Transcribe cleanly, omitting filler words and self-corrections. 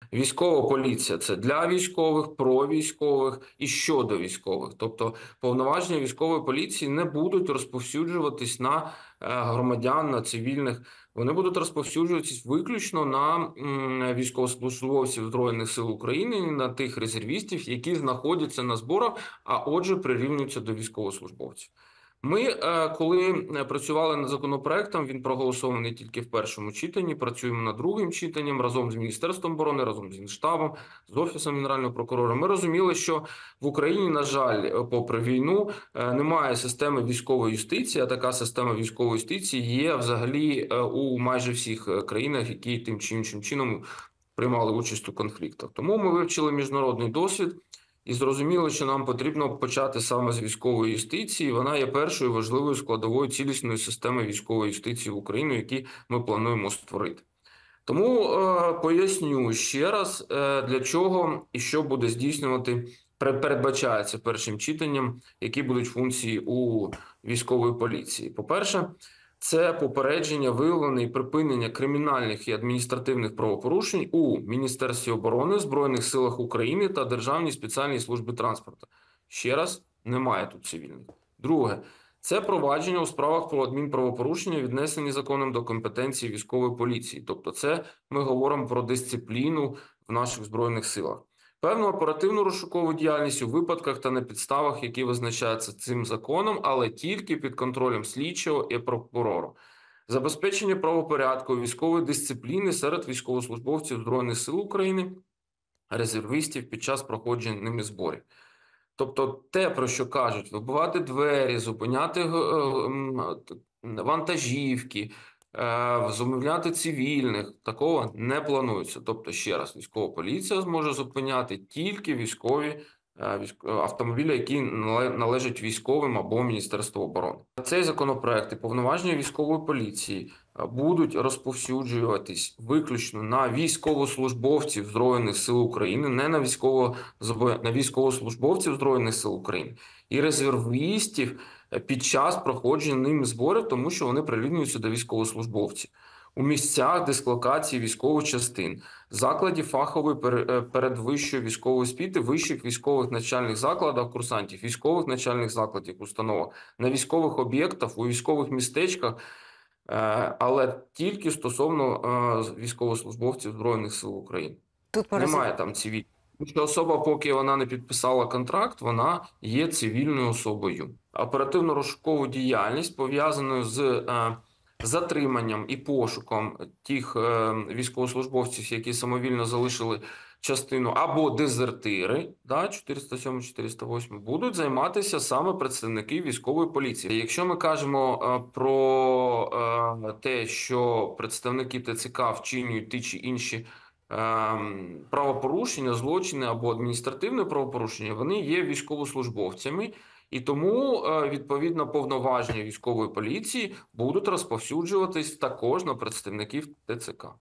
Військова поліція – це для військових, про військових і щодо військових. Тобто повноваження військової поліції не будуть розповсюджуватись на громадян, на цивільних. Вони будуть розповсюджуватись виключно на військовослужбовців Збройних сил України, на тих резервістів, які знаходяться на зборах, а отже прирівнюються до військовослужбовців. Ми, коли працювали над законопроектом, він проголосований тільки в першому читанні, працюємо над другим читанням разом з Міністерством оборони, разом з Генштабом, з Офісом Генерального прокурора. Ми розуміли, що в Україні, на жаль, попри війну, немає системи військової юстиції, а така система військової юстиції є взагалі у майже всіх країнах, які тим чи іншим чином приймали участь у конфліктах. Тому ми вивчили міжнародний досвід і зрозуміли, що нам потрібно почати саме з військової юстиції. Вона є першою важливою складовою цілісної системи військової юстиції в Україні, які ми плануємо створити. Тому поясню ще раз, для чого і що буде здійснювати, передбачається першим читанням, які будуть функції у військової поліції. По-перше, це попередження, виявлення і припинення кримінальних і адміністративних правопорушень у Міністерстві оборони, Збройних силах України та Державній спеціальній службі транспорту. Ще раз, немає тут цивільних. Друге, це провадження у справах про адмінправопорушення, віднесені законом до компетенції військової поліції. Тобто це ми говоримо про дисципліну в наших Збройних силах. Певну оперативну розшукову діяльність у випадках та на підставах, які визначаються цим законом, але тільки під контролем слідчого і прокурора. Забезпечення правопорядку, військової дисципліни серед військовослужбовців Збройних сил України, резервістів під час проходження ними зборів. Тобто те, про що кажуть, вибивати двері, зупиняти вантажівки, зумовляти цивільних, такого не планується. Тобто, ще раз, військова поліція зможе зупиняти тільки військові автомобілі, які належать військовим або Міністерству оборони. Цей законопроект і повноваження військової поліції будуть розповсюджуватись виключно на військовослужбовців Збройних сил України, не на військовослужбовців Збройних сил України і резервістів під час проходження ними зборів, тому що вони прирівнюються до військовослужбовців. У місцях дислокації військових частин, закладів фахової передвищої військової освіти, вищих військових навчальних закладах, курсантів, військових навчальних закладів, установах, на військових об'єктах, у військових містечках, але тільки стосовно військовослужбовців Збройних сил України. Тут Немає там цивільних. Тому що особа, поки вона не підписала контракт, вона є цивільною особою. Оперативно-розшукову діяльність, пов'язану з затриманням і пошуком тих військовослужбовців, які самовільно залишили частину, або дезертири, 407-408, будуть займатися саме представники військової поліції. Якщо ми кажемо про те, що представники ТЦК вчинюють ті чи інші правопорушення, злочини або адміністративне правопорушення, вони є військовослужбовцями, і тому, відповідно, повноваження військової поліції будуть розповсюджуватись також на представників ТЦК.